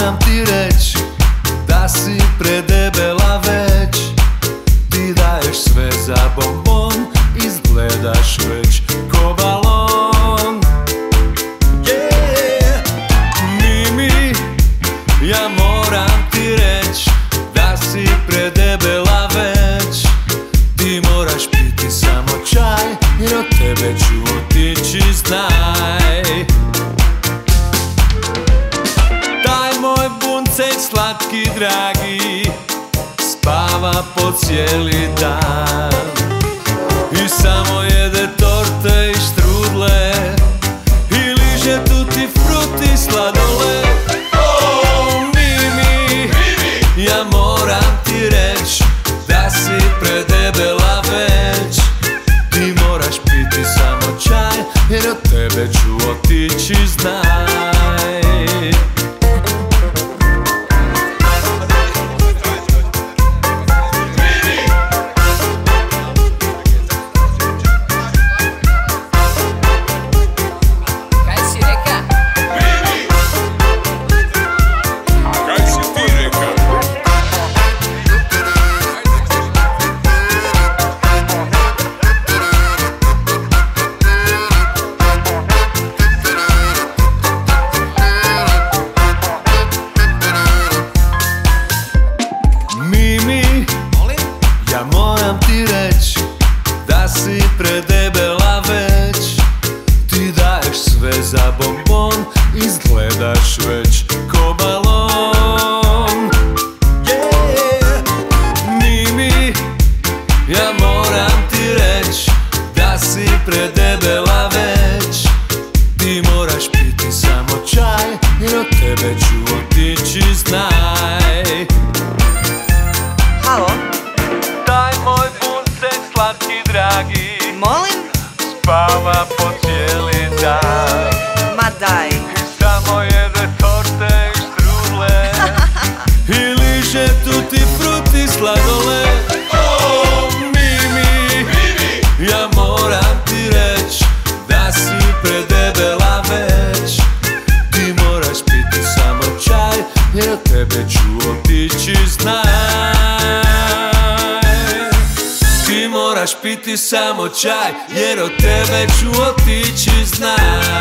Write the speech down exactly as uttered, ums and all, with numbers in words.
moram ti reć da si predebela već. Ti daješ sve za bonbon, izgledaš već ko balon. Yeah, Mimi, ja moram ti reć da si predebela već. Ti moraš piti samo čaj, jer od tebe ću otići, znaj. Taj moj bunceć slatki dragi spava po cijeli dan i samo jede torte i štrudle i liže tutti frutti sladoled. Oh, Mimi, ja moram ti reć da si predebela već. Ti moraš piti samo čaj, jer od tebe ću otići, znaj. Ja moram ti reć da si predebela već. Ti daješ sve za bonbon, izgledaš već ko balon. Yeah, Mimi, ja moram ti reć da si predebela već. Ti moraš piti samo čaj, jer od tebe ću otići, znaj. Halo? Taj moj bunceć slatki dragi Molim? spava po cijeli dan Ma daj. i samo jede torte i štrudle i liže tutti frutti sladoled. Oh, Mimi, ja moram ti reć da si predebela već. Ti moraš piti samo čaj, jer od tebe ću otići, znaj. Ti moraš piti samo čaj, jer od tebe ću otići, znaj.